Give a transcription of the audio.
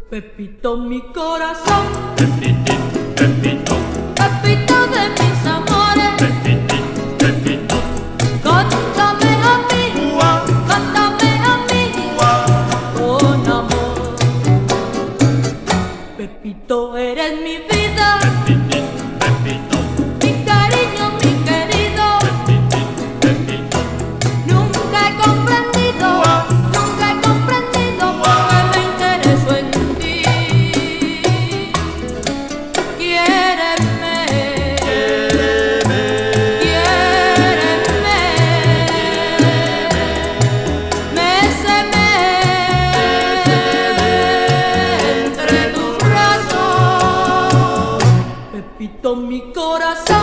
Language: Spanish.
Pepito, mi corazón, Pepitín, Pepito, Pepito de mis amores, Pepitín, Pepito, cántame a mí, ua, cántame a mí, ua. con amor. Pepito, eres mi vida, Pepitín, Pepito, mi cariño, mi querido. Pepitín, Pepito, Nunca he comprendido por qué me intereso en ti. Quiéreme, quiéreme, méceme entre tus brazos. Pepito, mi corazón.